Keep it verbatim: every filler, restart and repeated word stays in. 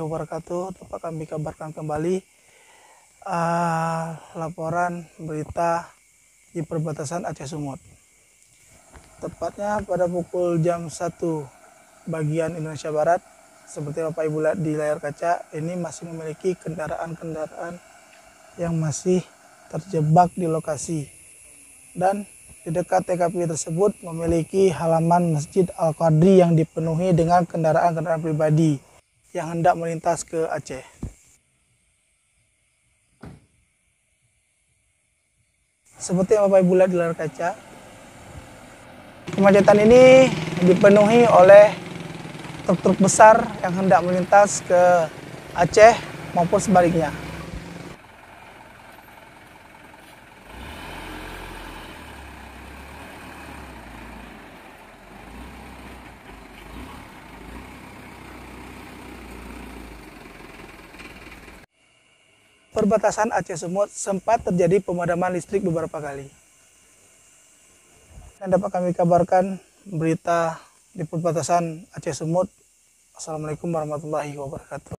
wabarakatuh. Dapat kami kabarkan kembali uh, laporan berita di perbatasan Aceh Sumut. Tepatnya pada pukul jam satu bagian Indonesia Barat, seperti Bapak Ibu lihat di layar kaca, ini masih memiliki kendaraan-kendaraan yang masih terjebak di lokasi. Dan di dekat T K P tersebut memiliki halaman Masjid Al-Qadri yang dipenuhi dengan kendaraan-kendaraan pribadi yang hendak melintas ke Aceh. Seperti yang Bapak Ibu lihat di layar kaca, kemacetan ini dipenuhi oleh truk-truk besar yang hendak melintas ke Aceh maupun sebaliknya. Perbatasan Aceh Sumut sempat terjadi pemadaman listrik beberapa kali. Yang dapat kami kabarkan berita di perbatasan Aceh Sumut. Assalamualaikum warahmatullahi wabarakatuh.